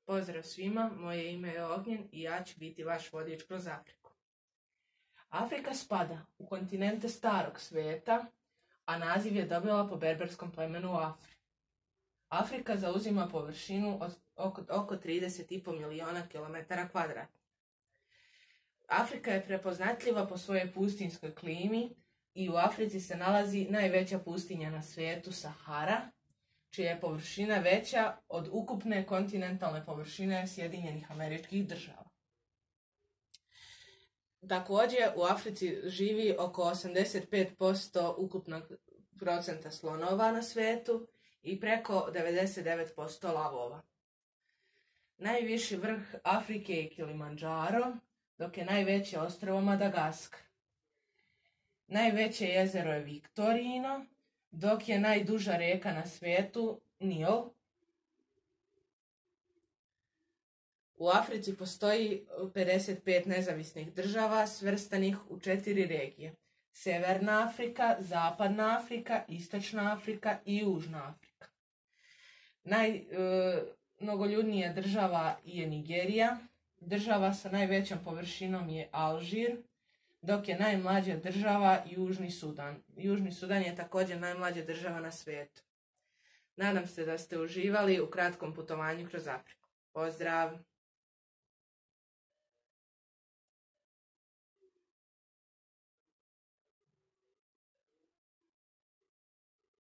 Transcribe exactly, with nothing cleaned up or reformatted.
Pozdrav svima, moje ime je Ognjen i ja ću biti vaš vodič kroz Afriku. Afrika spada u kontinente starog svijeta, a naziv je dobila po berberskom plemenu Afri. Afrika zauzima površinu od oko, oko trideset i po miliona kilometara kvadratnih. Afrika je prepoznatljiva po svojoj pustinjskoj klimi i u Africi se nalazi najveća pustinja na svijetu, Sahara, čija je površina veća od ukupne kontinentalne površine Sjedinjenih Američkih Država. Također u Africi živi oko osamdeset pet posto ukupnog procenta slonova na svijetu i preko devedeset devet posto lavova. Najviši vrh Afrike je Kilimandžaro, dok je najveće ostrvo Madagaskar. Najveće jezero je Viktorino, dok je najduža rijeka na svijetu Nil. U Africi postoji pedeset pet nezavisnih država svrstanih u četiri regije. Sjeverna Afrika, Zapadna Afrika, Istočna Afrika i Južna Afrika. Najmnogoljudnija e, država je Nigerija. Država sa najvećom površinom je Alžir, dok je najmlađa država Južni Sudan. Južni Sudan je također najmlađa država na svijetu. Nadam se da ste uživali u kratkom putovanju kroz Afriku. Pozdrav!